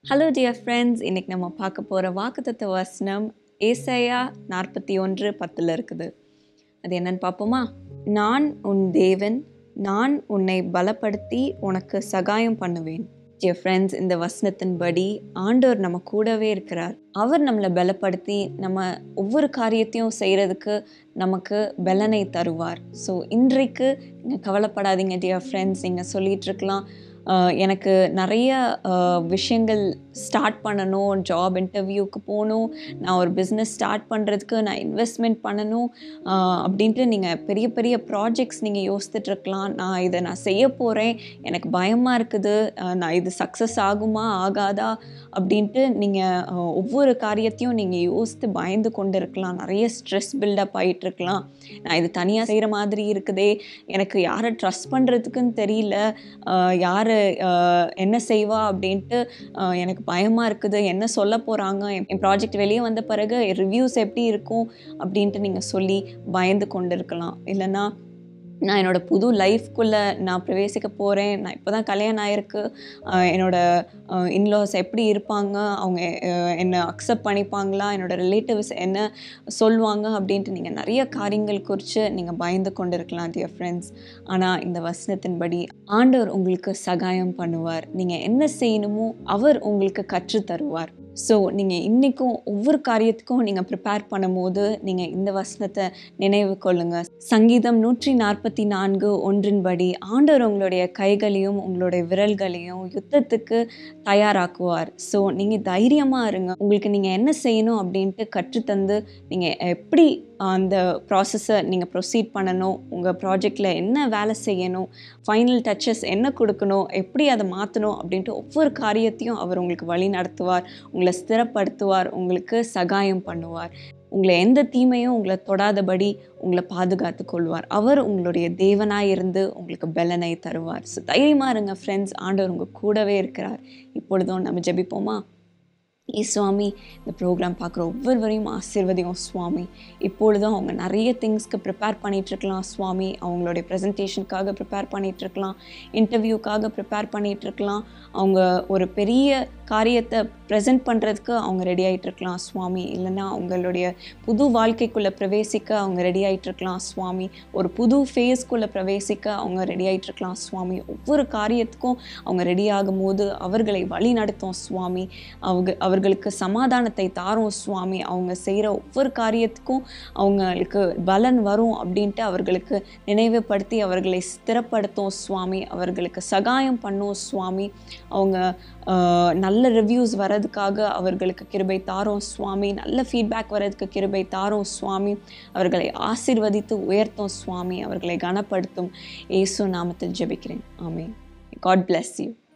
Hello dear friends, இன்னைக்கு நம்ம பார்க்க போகிற வாக்குத்தத்த வசனம் ஏசாயா 41:10 இருக்குது. அது என்னன்னு பார்ப்போமா? நான் உன் தேவன், நான் உன்னை பலப்படுத்தி உனக்கு சகாயம் பண்ணுவேன். Dear friends, இந்த வசனத்தின்படி ஆண்டவர் நம்ம கூடவே இருக்கிறார். அவர் நம்மளை பலப்படுத்தி நம்ம ஒவ்வொரு காரியத்தையும் செய்கிறதுக்கு நமக்கு பலனை தருவார். ஸோ இன்றைக்கு நீங்கள் கவலைப்படாதீங்க dear friends. நீங்கள் சொல்லிகிட்டு இருக்கலாம், எனக்கு நிறைய விஷயங்கள் ஸ்டார்ட் பண்ணணும், ஜாப் இன்டர்வியூக்கு போகணும், நான் ஒரு பிஸ்னஸ் ஸ்டார்ட் பண்ணுறதுக்கு நான் இன்வெஸ்ட்மெண்ட் பண்ணணும் அப்படின்ட்டு நீங்கள் பெரிய பெரிய ப்ராஜெக்ட்ஸ் நீங்கள் யோசித்துட்ருக்கலாம். நான் செய்ய போகிறேன், எனக்கு பயமாக இருக்குது, நான் இது சக்ஸஸ் ஆகுமா ஆகாதா அப்படின்ட்டு நீங்கள் ஒவ்வொரு காரியத்தையும் நீங்கள் யோசித்து பயந்து கொண்டு இருக்கலாம். நிறைய ஸ்ட்ரெஸ் பில்டப் ஆகிட்டுருக்கலாம். நான் இது தனியாக செய்கிற மாதிரி இருக்குதே, எனக்கு யாரை ட்ரஸ்ட் பண்ணுறதுக்குன்னு தெரியல, யார் என்ன செய்வா அப்படின்ட்டு எனக்கு பயமாக இருக்குது, என்ன சொல்ல போகிறாங்க, என் ப்ராஜெக்ட் வெளியே வந்த பிறகு ரிவ்யூஸ் எப்படி இருக்கும் அப்படின்ட்டு நீங்கள் சொல்லி பயந்து கொண்டு இருக்கலாம். இல்லைன்னா நான் என்னோடய புது லைஃப்குள்ளே நான் பிரவேசிக்க போகிறேன், நான் இப்போ தான் கல்யாணம் ஆகிருக்கு, என்னோடய இன்லாஸ் எப்படி இருப்பாங்க, அவங்க என்னை அக்செப்ட் பண்ணிப்பாங்களா, என்னோடய ரிலேட்டிவ்ஸ் என்ன சொல்லுவாங்க அப்படின்ட்டு நீங்கள் நிறைய காரியங்கள் குறித்து நீங்கள் பயந்து கொண்டு இருக்கலாம் டியர் ஃப்ரெண்ட்ஸ். ஆனால் இந்த வசனத்தின்படி ஆண்டவர் உங்களுக்கு சகாயம் பண்ணுவார். நீங்கள் என்ன செய்யணுமோ அவர் உங்களுக்கு கற்றுத்தருவார். ஸோ நீங்கள் இன்றைக்கும் ஒவ்வொரு காரியத்துக்கும் நீங்கள் ப்ரிப்பேர் பண்ணும்போது நீங்கள் இந்த வசனத்தை நினைவு கொள்ளுங்கள். சங்கீதம் 144:1 ஆண்டவர் உங்களுடைய கைகளையும் உங்களுடைய விரல்களையும் யுத்தத்துக்கு தயாராக்குவார். ஸோ நீங்கள் தைரியமாக இருங்க. உங்களுக்கு நீங்கள் என்ன செய்யணும் அப்படின்ட்டு கற்றுத்தந்து நீங்கள் எப்படி அந்த ப்ராசஸை நீங்கள் ப்ரொசீட் பண்ணணும், உங்கள் ப்ராஜெக்டில் என்ன வேலை செய்யணும், ஃபைனல் டச்சஸ் என்ன கொடுக்கணும், எப்படி அதை மாற்றணும் அப்படின்ட்டு ஒவ்வொரு காரியத்தையும் அவர் உங்களுக்கு வழி நடத்துவார், உங்களை ஸ்திரப்படுத்துவார், உங்களுக்கு சகாயம் பண்ணுவார். உங்களை எந்த தீமையும் உங்களை தொடாதபடி உங்களை பாதுகாத்து கொள்வார். அவர் உங்களுடைய தேவனாக இருந்து உங்களுக்கு பலனை தருவார். ஸோ தைரியமாக இருங்க ஃப்ரெண்ட்ஸ், ஆண்டவர் உங்கள் கூடவே இருக்கிறார். இப்பொழுதும் நம்ம ஜெபிப்போமா? சுவாமி, இந்த ப்ரோக்ராம் பார்க்குற ஒவ்வொருவரையும் ஆசீர்வதியும் சுவாமி. இப்பொழுதும் அவங்க நிறைய திங்ஸ்க்கு ப்ரிப்பேர் பண்ணிகிட்ருக்கலாம் சுவாமி. அவங்களுடைய ப்ரெசன்டேஷனுக்காக ப்ரிப்பேர் பண்ணிகிட்ருக்கலாம், இன்டர்வியூக்காக ப்ரிப்பேர் பண்ணிகிட்ருக்கலாம், அவங்க ஒரு பெரிய காரியத்தை ப்ரெசென்ட் பண்ணுறதுக்கு அவங்க ரெடி ஆகிட்டுருக்கலாம் சுவாமி. இல்லைன்னா அவங்களுடைய புது வாழ்க்கைக்குள்ளே பிரவேசிக்க அவங்க ரெடி ஆகிட்டுருக்கலாம் சுவாமி. ஒரு புது ஃபேஸ்க்குள்ளே பிரவேசிக்க அவங்க ரெடி ஆகிட்டுருக்கலாம் சுவாமி. ஒவ்வொரு காரியத்துக்கும் அவங்க ரெடி ஆகும்போது அவர்களை வழி நடத்தும் சுவாமி. அவர்களுக்கு சமாதானத்தை தாரும் சுவாமி. அவங்க செய்கிற ஒவ்வொரு காரியத்துக்கும் அவங்களுக்கு பலன் வரும் அப்படின்ட்டு அவர்களுக்கு நினைவுபடுத்தி அவர்களை ஸ்திரப்படுத்தும் சுவாமி. அவர்களுக்கு சகாயம் பண்ணும் சுவாமி. அவங்க நல்ல ரிவ்யூஸ் வர்றதுக்காக அவர்களுக்கு கிருபை தாரும் சுவாமி. நல்ல ஃபீட்பேக் வர்றதுக்கு கிருபை தாரும் சுவாமி. அவர்களை ஆசீர்வதித்து உயர்த்தும் சுவாமி. அவர்களை கனப்படுத்தும். இயேசு நாமத்தில் ஜெபிக்கிறேன். ஆமென். God bless you.